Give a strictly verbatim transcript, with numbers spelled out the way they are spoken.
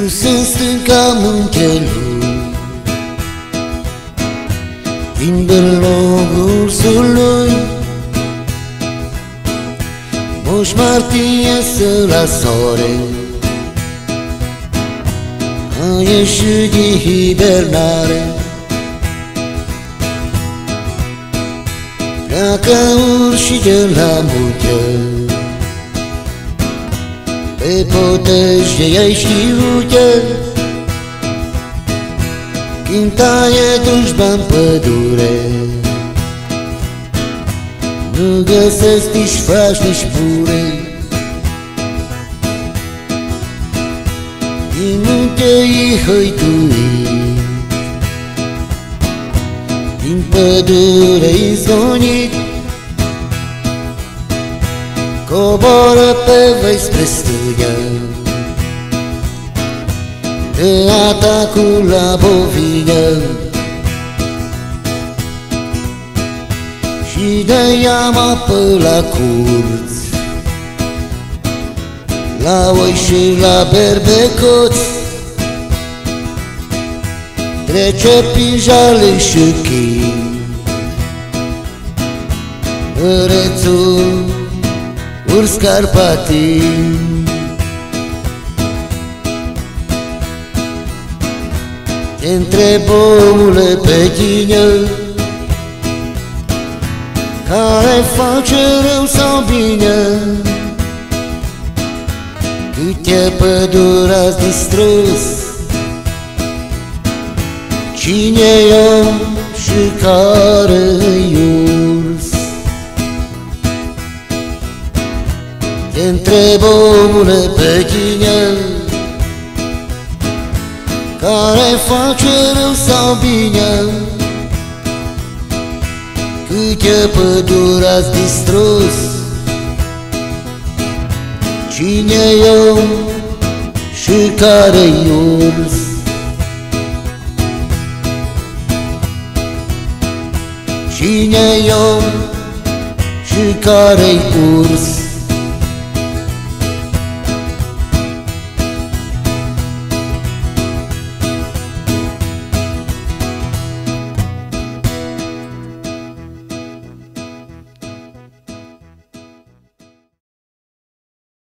sus în stânca muntelui, din belogul ursului, Moș Martie să la soare a ieșit din hibernare. Pleacă urșii de la munte, pe poteci de ei știute, Cântaie drujba în pădure, nu găsesc nici frași, nici bure. Din munte-i hăituit, din pădure-i zvonit, coboră pe văi spre stângă, de atacul la bovină, și de iama pe la curți, la oi și la berbecoți. Trece prin jale și chin, Rățul, urs carpatin. Te întreb, omule, pe tine, care face rău sau bine? Câte păduri ați distrus? Cine-i om și care-i urs? Te întreb, omule, pe tine, care face rău sau bine? Câte păduri ați distrus? Cine-i om și care-i urs? Cine-i om și care-i urs?